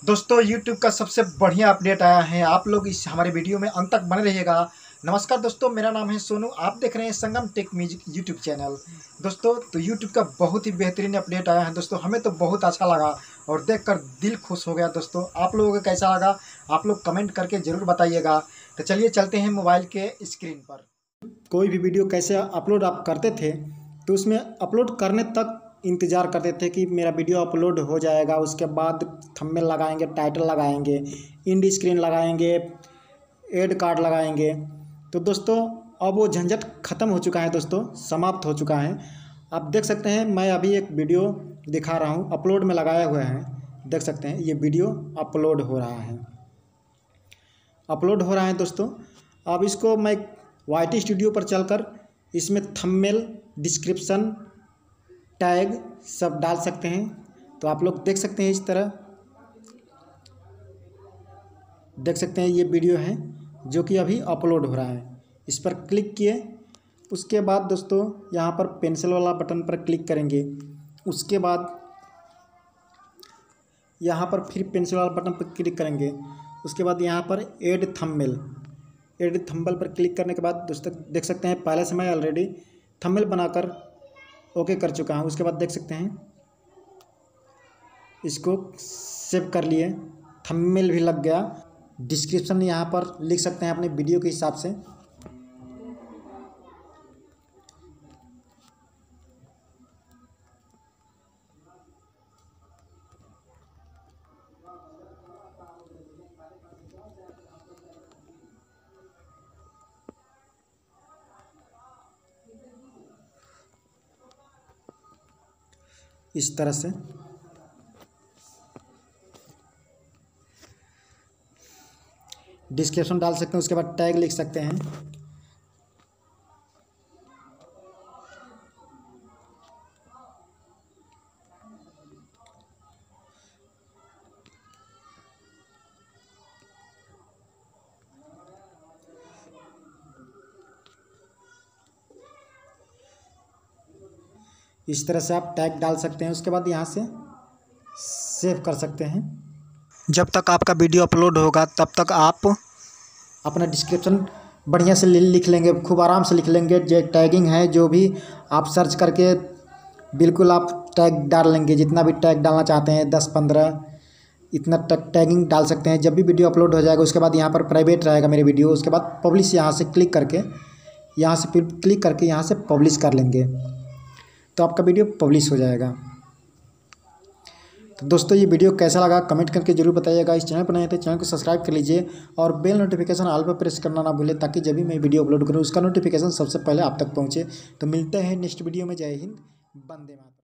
दोस्तों YouTube का सबसे बढ़िया अपडेट आया है। आप लोग इस हमारे वीडियो में अंत तक बने रहिएगा। नमस्कार दोस्तों, मेरा नाम है सोनू। आप देख रहे हैं संगम टेक म्यूजिक YouTube चैनल। दोस्तों तो YouTube का बहुत ही बेहतरीन अपडेट आया है दोस्तों, हमें तो बहुत अच्छा लगा और देखकर दिल खुश हो गया। दोस्तों आप लोगों को कैसा लगा आप लोग कमेंट करके ज़रूर बताइएगा। तो चलिए चलते हैं मोबाइल के स्क्रीन पर। कोई भी वीडियो कैसे अपलोड आप करते थे तो उसमें अपलोड करने तक इंतज़ार करते थे कि मेरा वीडियो अपलोड हो जाएगा, उसके बाद थंबनेल लगाएंगे, टाइटल लगाएंगे, इंड स्क्रीन लगाएंगे, एड कार्ड लगाएंगे। तो दोस्तों अब वो झंझट ख़त्म हो चुका है दोस्तों, समाप्त हो चुका है। आप देख सकते हैं मैं अभी एक वीडियो दिखा रहा हूँ, अपलोड में लगाया हुआ है। देख सकते हैं ये वीडियो अपलोड हो रहा है, अपलोड हो रहा है दोस्तों। अब इसको मैं YT स्टूडियो पर चलकर इसमें थंबनेल, डिस्क्रिप्शन, टैग सब डाल सकते हैं। तो आप लोग देख सकते हैं, इस तरह देख सकते हैं ये वीडियो है जो कि अभी अपलोड हो रहा है। इस पर क्लिक किए, उसके बाद दोस्तों यहाँ पर पेंसिल वाला बटन पर क्लिक करेंगे। उसके बाद यहाँ पर फिर पेंसिल वाला बटन पर क्लिक करेंगे। उसके बाद यहाँ पर ऐड थंबनेल पर क्लिक करने के बाद दोस्तों देख सकते हैं पहले से मैं ऑलरेडी थंबनेल बनाकर ओके कर चुका हूँ। उसके बाद देख सकते हैं इसको सेव कर लिए, थंबनेल भी लग गया। डिस्क्रिप्शन यहाँ पर लिख सकते हैं अपने वीडियो के हिसाब से। इस तरह से डिस्क्रिप्शन डाल सकते हैं। उसके बाद टैग लिख सकते हैं। इस तरह से आप टैग डाल सकते हैं। उसके बाद यहाँ से सेव कर सकते हैं। जब तक आपका वीडियो अपलोड होगा तब तक आप अपना डिस्क्रिप्शन बढ़िया से लिख लेंगे, खूब आराम से लिख लेंगे। जो टैगिंग है जो भी आप सर्च करके बिल्कुल आप टैग डाल लेंगे। जितना भी टैग डालना चाहते हैं 10-15 इतना टैगिंग डाल सकते हैं। जब भी वीडियो अपलोड हो जाएगा उसके बाद यहाँ पर प्राइवेट रहेगा मेरे वीडियो। उसके बाद पब्लिश यहाँ से क्लिक करके यहाँ से पब्लिश कर लेंगे तो आपका वीडियो पब्लिश हो जाएगा। तो दोस्तों ये वीडियो कैसा लगा कमेंट करके जरूर बताइएगा। इस चैनल पर नए थे चैनल को सब्सक्राइब कर लीजिए और बेल नोटिफिकेशन ऑल पर प्रेस करना ना भूलें, ताकि जब भी मैं वीडियो अपलोड करूँ उसका नोटिफिकेशन सबसे पहले आप तक पहुँचे। तो मिलते हैं नेक्स्ट वीडियो में। जय हिंद, वंदे मातरम।